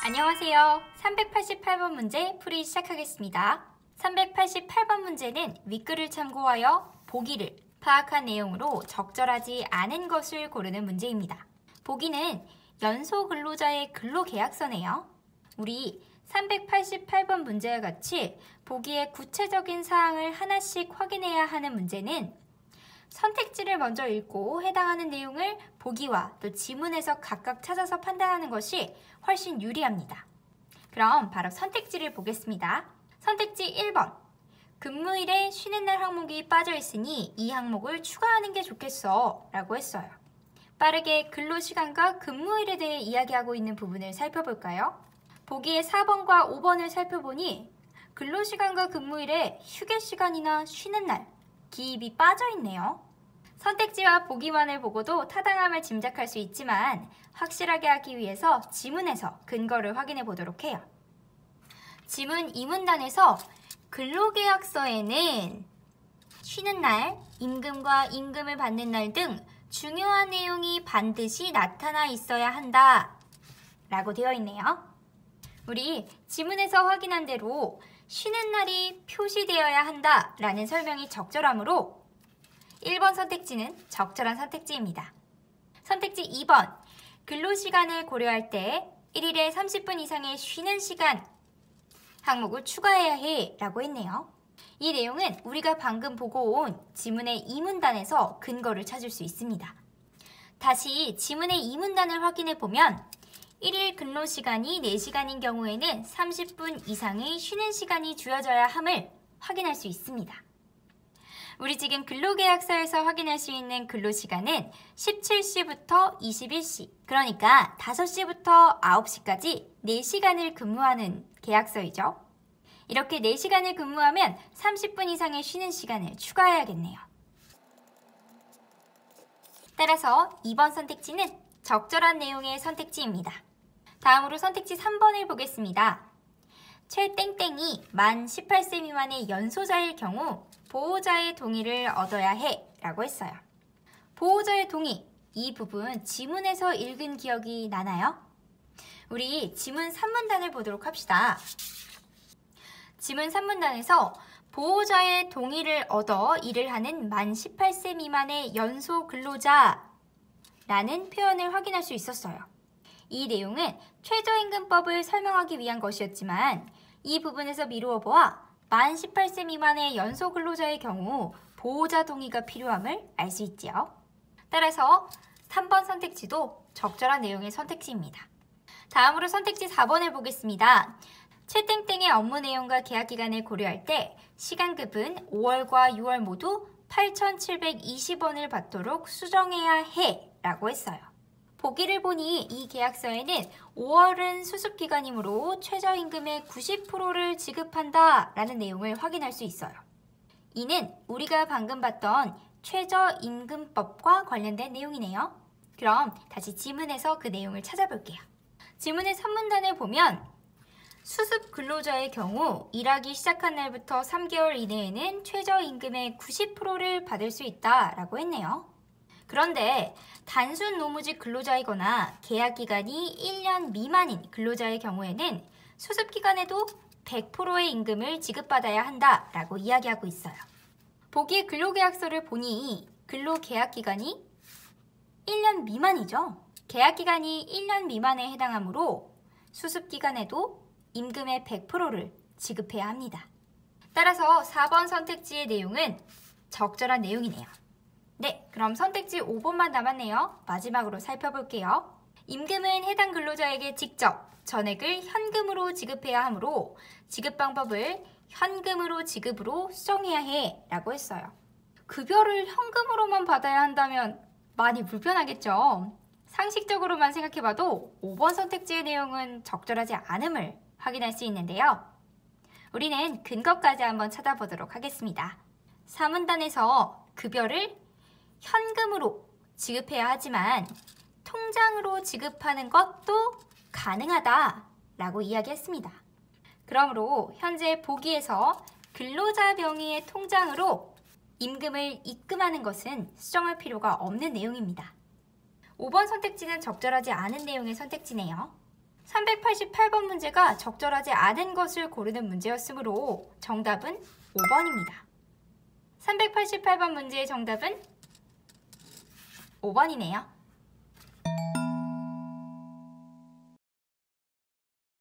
안녕하세요. 388번 문제 풀이 시작하겠습니다. 388번 문제는 윗글을 참고하여 보기를 파악한 내용으로 적절하지 않은 것을 고르는 문제입니다. 보기는 연소 근로자의 근로계약서네요. 우리 388번 문제와 같이 보기의 구체적인 사항을 하나씩 확인해야 하는 문제는 선택지를 먼저 읽고 해당하는 내용을 보기와 또 지문에서 각각 찾아서 판단하는 것이 훨씬 유리합니다. 그럼 바로 선택지를 보겠습니다. 선택지 1번. 근무일에 쉬는 날 항목이 빠져 있으니 이 항목을 추가하는 게 좋겠어 라고 했어요. 빠르게 근로시간과 근무일에 대해 이야기하고 있는 부분을 살펴볼까요? 보기의 4번과 5번을 살펴보니 근로시간과 근무일에 휴게시간이나 쉬는 날, 기입이 빠져 있네요. 선택지와 보기만을 보고도 타당함을 짐작할 수 있지만 확실하게 하기 위해서 지문에서 근거를 확인해 보도록 해요. 지문 2문단에서 근로계약서에는 쉬는 날, 임금과 임금을 받는 날 등 중요한 내용이 반드시 나타나 있어야 한다 라고 되어 있네요. 우리 지문에서 확인한 대로 쉬는 날이 표시되어야 한다 라는 설명이 적절하므로 1번 선택지는 적절한 선택지입니다. 선택지 2번. 근로시간을 고려할 때 1일에 30분 이상의 쉬는 시간 항목을 추가해야 해 라고 했네요. 이 내용은 우리가 방금 보고 온 지문의 2문단에서 근거를 찾을 수 있습니다. 다시 지문의 2문단을 확인해 보면 1일 근로시간이 4시간인 경우에는 30분 이상의 쉬는 시간이 주어져야 함을 확인할 수 있습니다. 우리 지금 근로계약서에서 확인할 수 있는 근로시간은 17시부터 21시, 그러니까 5시부터 9시까지 4시간을 근무하는 계약서이죠. 이렇게 4시간을 근무하면 30분 이상의 쉬는 시간을 추가해야겠네요. 따라서 2번 선택지는 적절한 내용의 선택지입니다. 다음으로 선택지 3번을 보겠습니다. 최땡땡이 만 18세 미만의 연소자일 경우 보호자의 동의를 얻어야 해 라고 했어요. 보호자의 동의, 이 부분 지문에서 읽은 기억이 나나요? 우리 지문 3문단을 보도록 합시다. 지문 3문단에서 보호자의 동의를 얻어 일을 하는 만 18세 미만의 연소 근로자 라는 표현을 확인할 수 있었어요. 이 내용은 최저임금법을 설명하기 위한 것이었지만 이 부분에서 미루어 보아 만 18세 미만의 연소 근로자의 경우 보호자 동의가 필요함을 알 수 있지요. 따라서 3번 선택지도 적절한 내용의 선택지입니다. 다음으로 선택지 4번을 보겠습니다. 최땡땡의 업무 내용과 계약 기간을 고려할 때 시간급은 5월과 6월 모두 8,720원을 받도록 수정해야 해 라고 했어요. 보기를 보니 이 계약서에는 5월은 수습기간이므로 최저임금의 90%를 지급한다 라는 내용을 확인할 수 있어요. 이는 우리가 방금 봤던 최저임금법과 관련된 내용이네요. 그럼 다시 지문에서 그 내용을 찾아볼게요. 지문의 3문단을 보면 수습 근로자의 경우 일하기 시작한 날부터 3개월 이내에는 최저임금의 90%를 받을 수 있다 라고 했네요. 그런데 단순 노무직 근로자이거나 계약기간이 1년 미만인 근로자의 경우에는 수습기간에도 100%의 임금을 지급받아야 한다라고 이야기하고 있어요. 보기의 근로계약서를 보니 근로계약기간이 1년 미만이죠. 계약기간이 1년 미만에 해당하므로 수습기간에도 임금의 100%를 지급해야 합니다. 따라서 4번 선택지의 내용은 적절한 내용이네요. 네, 그럼 선택지 5번만 남았네요. 마지막으로 살펴볼게요. 임금은 해당 근로자에게 직접 전액을 현금으로 지급해야 하므로 지급 방법을 현금으로 지급으로 수정해야 해 라고 했어요. 급여를 현금으로만 받아야 한다면 많이 불편하겠죠. 상식적으로만 생각해봐도 5번 선택지의 내용은 적절하지 않음을 확인할 수 있는데요. 우리는 근거까지 한번 찾아보도록 하겠습니다. 3문단에서 급여를 현금으로 지급해야 하지만 통장으로 지급하는 것도 가능하다라고 이야기했습니다. 그러므로 현재 보기에서 근로자 명의의 통장으로 임금을 입금하는 것은 수정할 필요가 없는 내용입니다. 5번 선택지는 적절하지 않은 내용의 선택지네요. 388번 문제가 적절하지 않은 것을 고르는 문제였으므로 정답은 5번입니다. 388번 문제의 정답은 5번이네요.